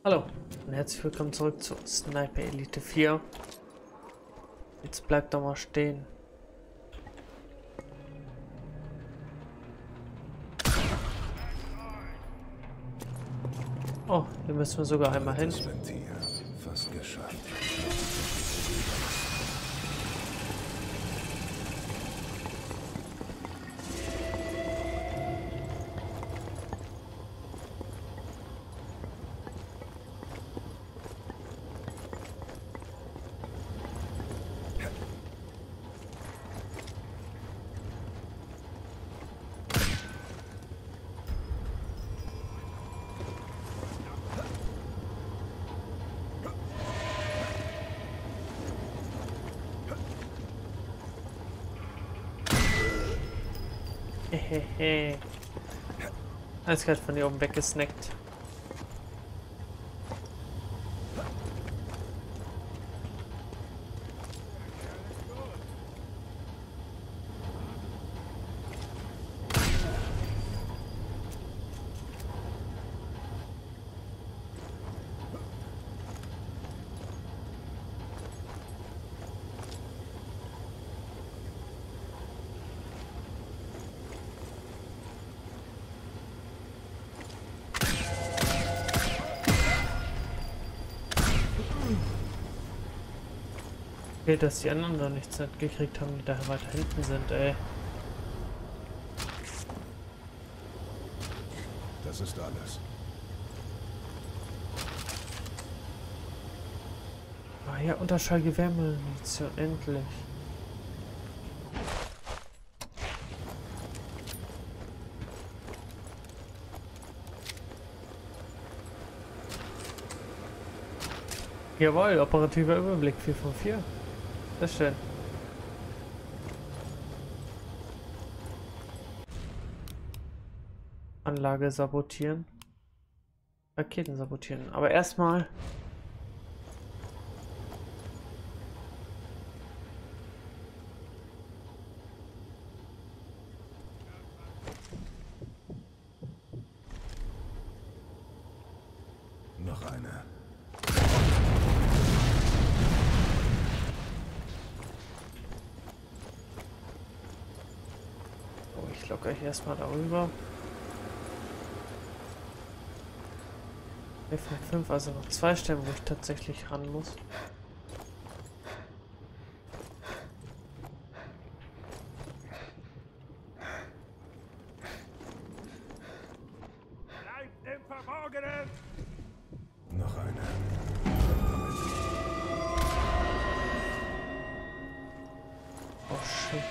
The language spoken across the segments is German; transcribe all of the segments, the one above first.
Hallo und herzlich willkommen zurück zu Sniper Elite 4. Jetzt bleibt doch mal stehen. Oh, hier müssen wir sogar einmal hin. Das Ventil. Fast geschafft. Hehehe. Alles gerade von hier oben weggesnackt. Okay, dass die anderen noch nichts mitgekriegt haben, die da weiter hinten sind, ey. Das ist alles. Ah ja, Unterschallgewehrmunition, endlich. Jawohl, operativer Überblick 4 von 4. Sehr schön. Anlage sabotieren. Raketen sabotieren. Aber erstmal. Noch eine. Oh, ich locke euch erstmal darüber. 4 von 5, also noch 2 Stellen, wo ich tatsächlich ran muss. Bleibt im Verborgenen! Noch eine. Oh shit.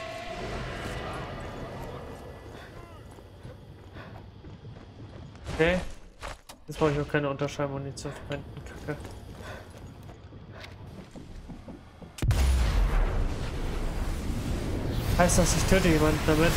Okay. Jetzt brauche ich auch keine Unterschallmunition verwenden. Kacke. Heißt das, ich töte jemanden damit?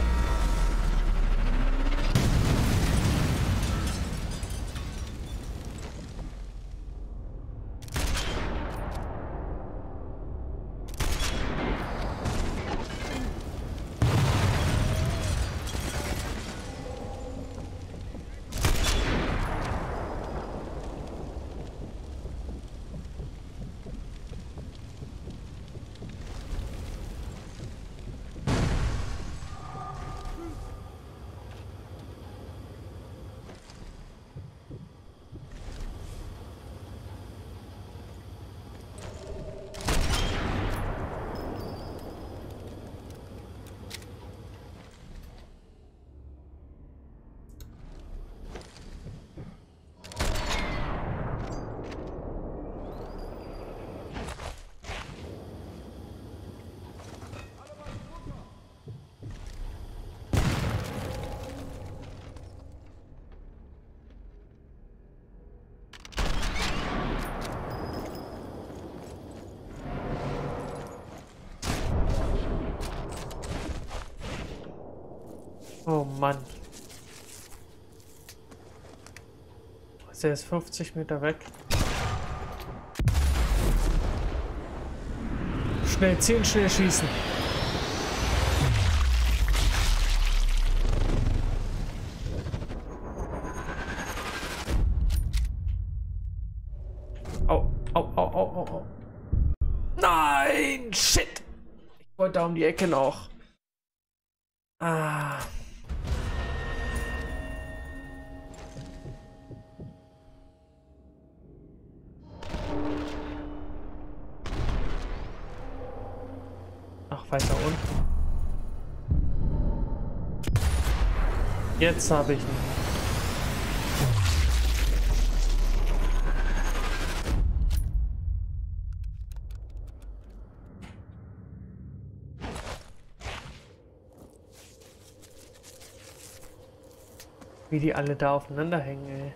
Oh Mann. Ist er jetzt 50 Meter weg? Schnell zielen, schnell schießen. Au, au, au, au, au, au. Nein, shit. Ich wollte da um die Ecke noch. Ah. Ach, weiter unten. Jetzt habe ich ihn. Wie die alle da aufeinander hängen, ey.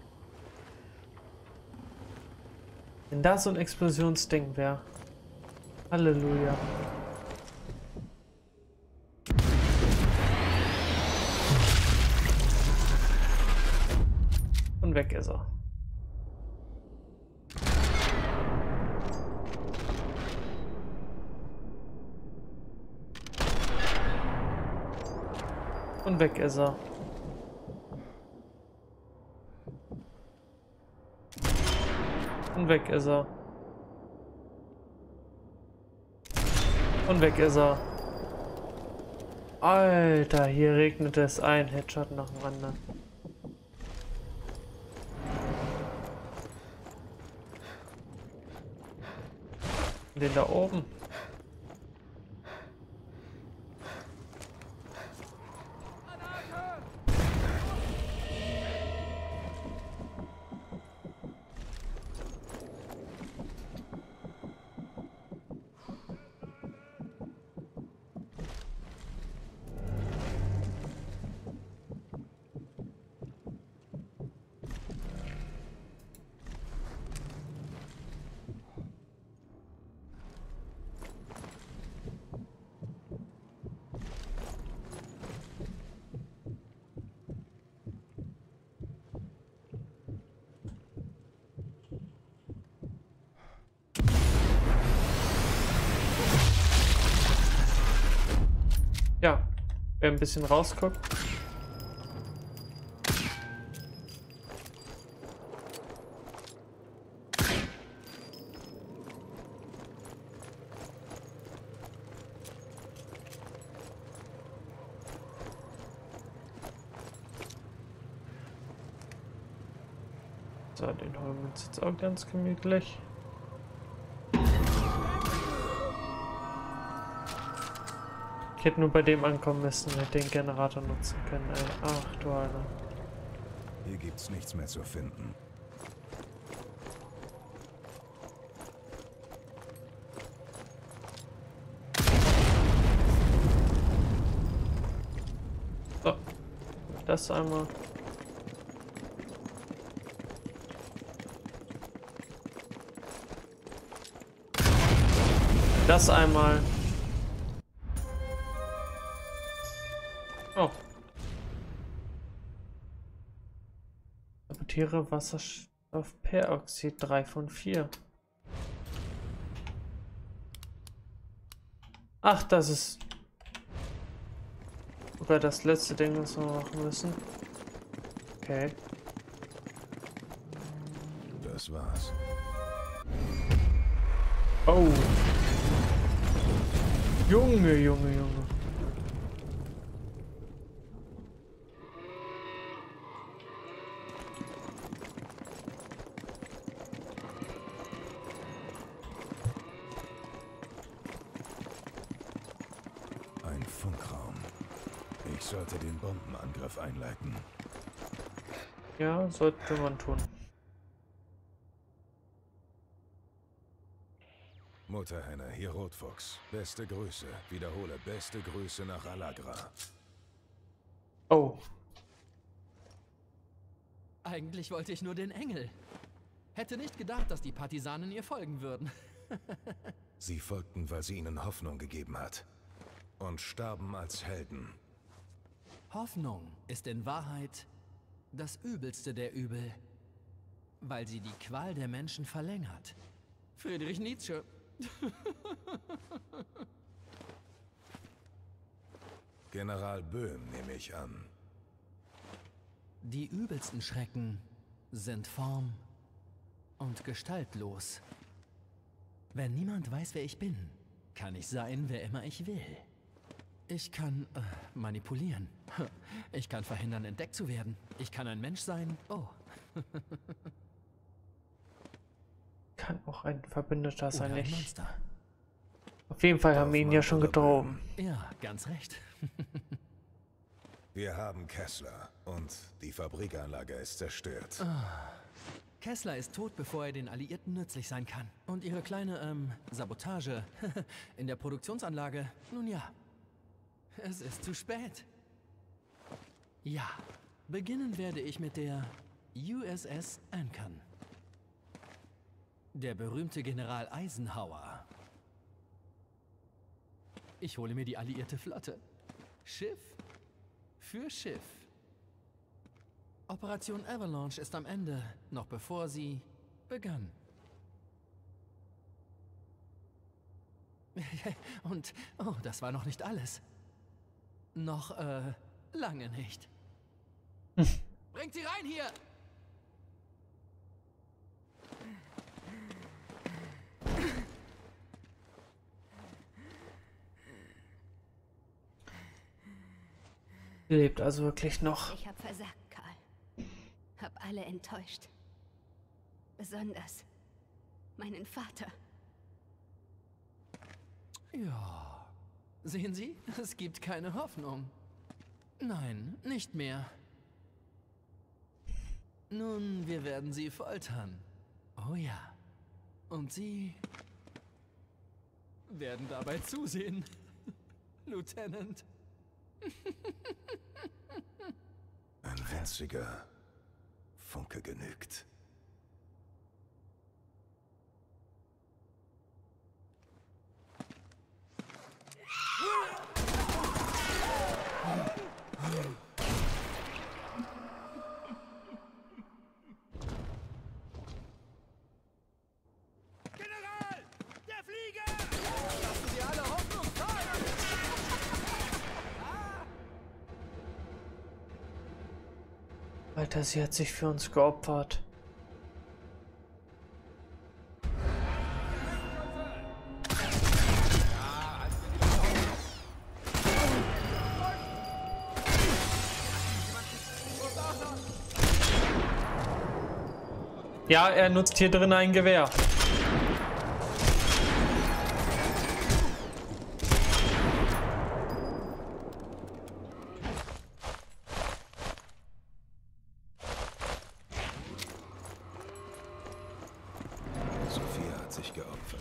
Wenn da so ein Explosionsding wäre. Halleluja. Und weg ist er. Und weg ist er. Und weg ist er. Und weg ist er. Alter, hier regnet es ein Headshot nach dem anderen. Den da oben. Ja, wer ein bisschen rausguckt. So, den holen wir uns jetzt auch ganz gemütlich. Ich hätte nur bei dem ankommen müssen, hätte den Generator nutzen können, ey. Ach du Alter. Hier gibt's nichts mehr zu finden. So. Das einmal. Das einmal. Oh. Sabotiere Wasserstoffperoxid 3 von 4. Ach, das ist sogar das letzte Ding, was wir machen müssen. Okay. Das war's. Oh. Junge, Junge, Junge. Ein Funkraum. Ich sollte den Bombenangriff einleiten. Ja, sollte man tun. Mutterhenne, hier Rotfuchs. Beste Grüße. Wiederhole, beste Grüße nach Alagra. Oh. Eigentlich wollte ich nur den Engel. Hätte nicht gedacht, dass die Partisanen ihr folgen würden. Sie folgten, weil sie ihnen Hoffnung gegeben hat. Und starben als Helden. Hoffnung ist in Wahrheit das Übelste der Übel, weil sie die Qual der Menschen verlängert. Friedrich Nietzsche. General Böhm, nehme ich an. Die übelsten Schrecken sind Form und gestaltlos. Wenn niemand weiß, wer ich bin, kann ich sein, wer immer ich will. Ich kann manipulieren. Ich kann verhindern, entdeckt zu werden. Ich kann ein Mensch sein. Oh. Kann auch ein Verbündeter sein, Oder ein nicht. Monster. Auf jeden Fall haben wir ihn ja schon gedrohen. Ja, ganz recht. Wir haben Kessler und die Fabrikanlage ist zerstört. Kessler ist tot, bevor er den Alliierten nützlich sein kann. Und ihre kleine, Sabotage in der Produktionsanlage, nun ja, es ist zu spät. Ja, beginnen werde ich mit der USS Ankern. Der berühmte General Eisenhower. Ich hole mir die alliierte Flotte. Schiff für Schiff. Operation Avalanche ist am Ende, noch bevor sie begann. Und, oh, das war noch nicht alles. Noch, lange nicht. Bringt sie rein hier! Sie lebt also wirklich noch. Ich habe versagt, Karl. Hab alle enttäuscht. Besonders meinen Vater. Ja. Sehen Sie, es gibt keine Hoffnung. Nein, nicht mehr. Nun, wir werden Sie foltern. Oh ja. Und Sie werden dabei zusehen, Lieutenant. Ein winziger Funke genügt. General! Der Flieger! Lassen Sie alle Hoffnung fallen! Alter, sie hat sich für uns geopfert. Ja, er nutzt hier drin ein Gewehr. Sophia hat sich geopfert.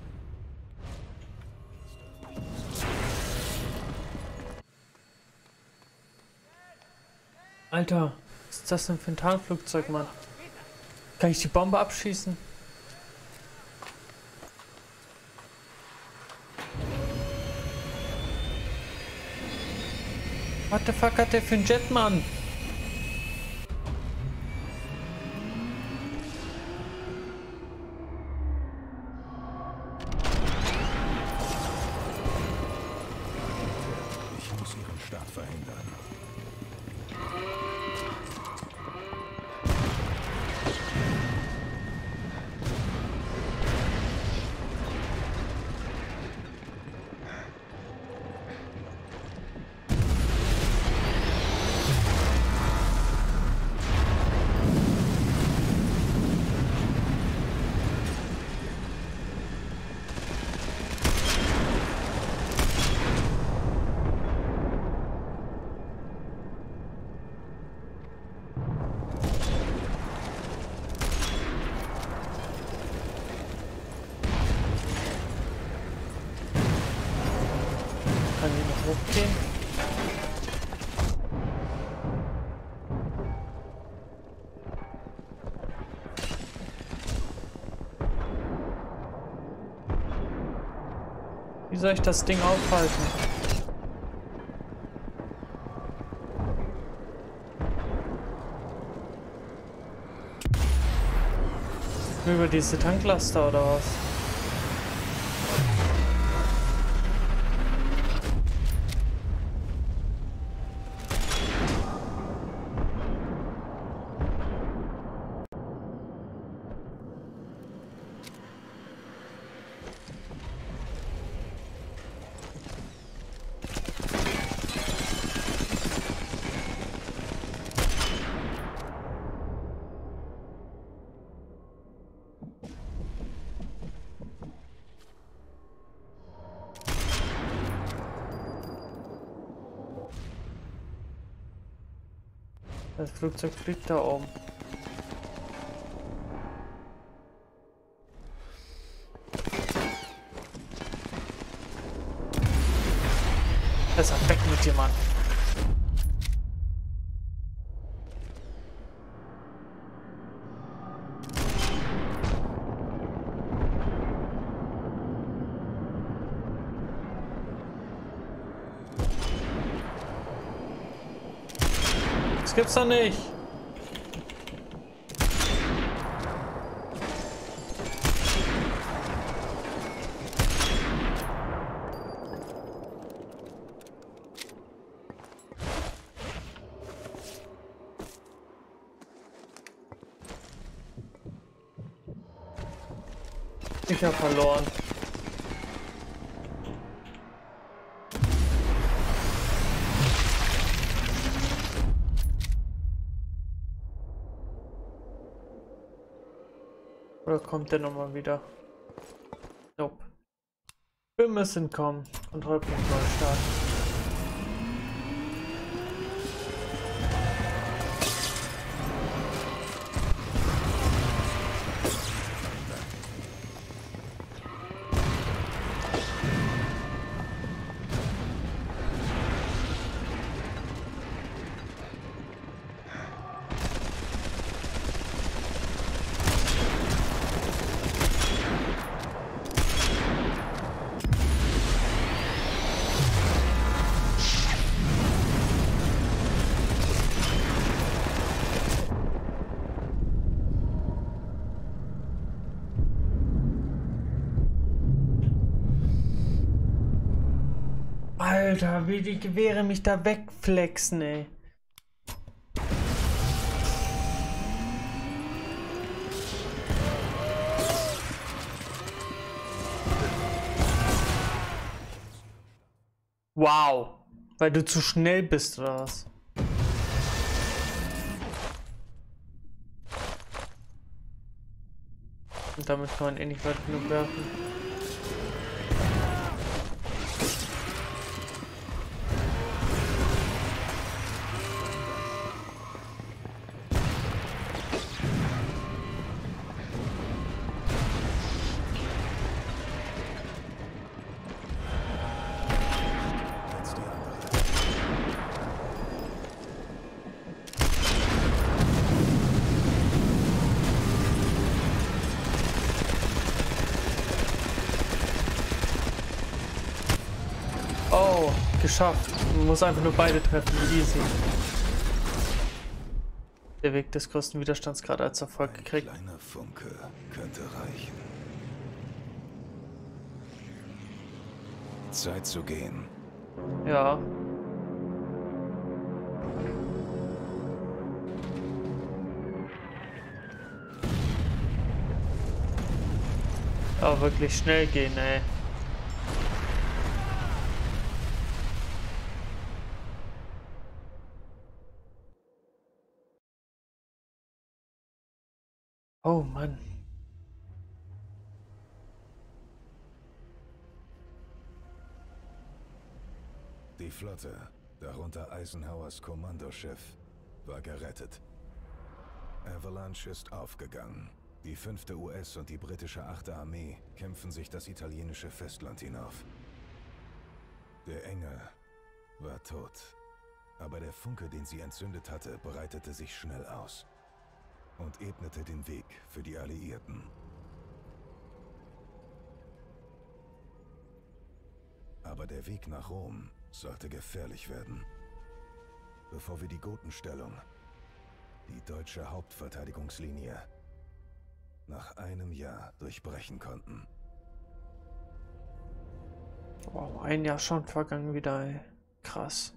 Alter, was ist das denn für ein Tarnflugzeug, Mann? Kann ich die Bombe abschießen? What the fuck hat der für einen Jet, Mann? Ich muss ihren Start verhindern. Kann die noch hochgehen? Wie soll ich das Ding aufhalten? Über diese Tanklaster oder was? Das Flugzeug fliegt da oben. Besser weg mit dir, Mann. Das gibt's doch nicht. Ich hab verloren. Oder kommt der nochmal wieder? Nope. Wir müssen kommen. Kontrollpunkt neu starten. Alter, wie die Gewehre mich da wegflexen, ey. Wow. Weil du zu schnell bist, oder was? Und damit kann man eh nicht weit genug werfen. Oh, geschafft. Man muss einfach nur beide treffen. Easy. Der Weg des größten Widerstands gerade als Erfolg gekriegt. Ein kleiner Funke könnte reichen. Zeit zu gehen. Ja. Aber wirklich schnell gehen, ey. Oh Mann. Die Flotte, darunter Eisenhowers Kommandoschiff, war gerettet. Avalanche ist aufgegangen. Die 5. US und die britische 8. Armee kämpfen sich das italienische Festland hinauf. Der Engel war tot, aber der Funke, den sie entzündet hatte, breitete sich schnell aus und ebnete den Weg für die Alliierten. Aber der Weg nach Rom sollte gefährlich werden, bevor wir die Gotenstellung, die deutsche Hauptverteidigungslinie, nach einem Jahr durchbrechen konnten. Wow, ein Jahr schon vergangen wieder, ey. Krass.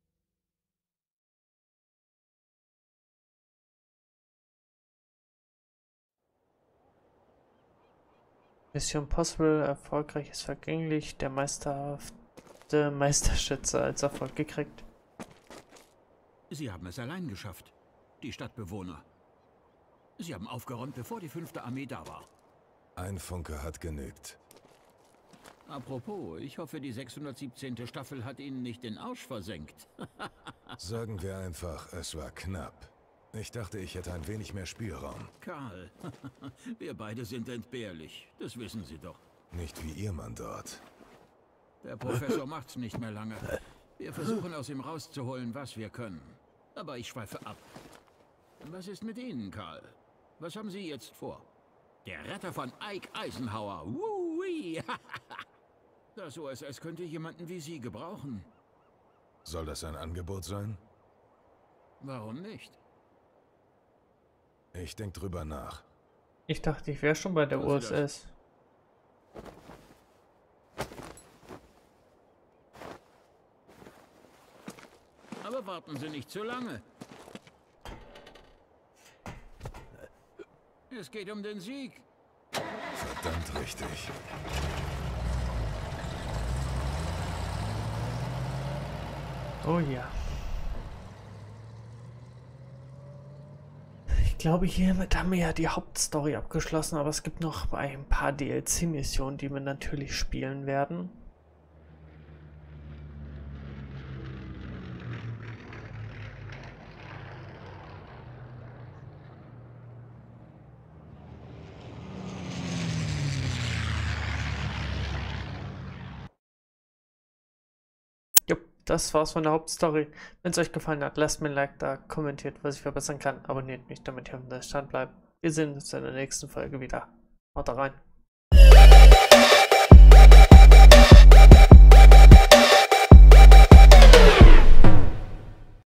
Mission Possible, erfolgreich ist vergänglich, der meisterhafte Meisterschütze als Erfolg gekriegt. Sie haben es allein geschafft. Die Stadtbewohner. Sie haben aufgeräumt, bevor die 5. Armee da war. Ein Funke hat genügt. Apropos, ich hoffe, die 617. Staffel hat Ihnen nicht den Arsch versenkt. Sagen wir einfach, es war knapp. Ich dachte, ich hätte ein wenig mehr Spielraum. Karl, wir beide sind entbehrlich. Das wissen Sie doch. Nicht wie Ihr Mann dort. Der Professor macht's nicht mehr lange. Wir versuchen aus ihm rauszuholen, was wir können. Aber ich schweife ab. Was ist mit Ihnen, Karl? Was haben Sie jetzt vor? Der Retter von Ike Eisenhower. Woo-wee. Das OSS könnte jemanden wie Sie gebrauchen. Soll das ein Angebot sein? Warum nicht? Ich denke drüber nach. Ich dachte, ich wäre schon bei der Tun Sie USS. Aber warten Sie nicht zu lange. Es geht um den Sieg. Verdammt richtig. Oh ja. Ich glaube, hiermit haben wir ja die Hauptstory abgeschlossen, aber es gibt noch ein paar DLC-Missionen, die wir natürlich spielen werden. Das war's von der Hauptstory. Wenn es euch gefallen hat, lasst mir ein Like da, kommentiert, was ich verbessern kann, abonniert mich, damit ihr auf dem Stand bleibt. Wir sehen uns in der nächsten Folge wieder. Haut rein.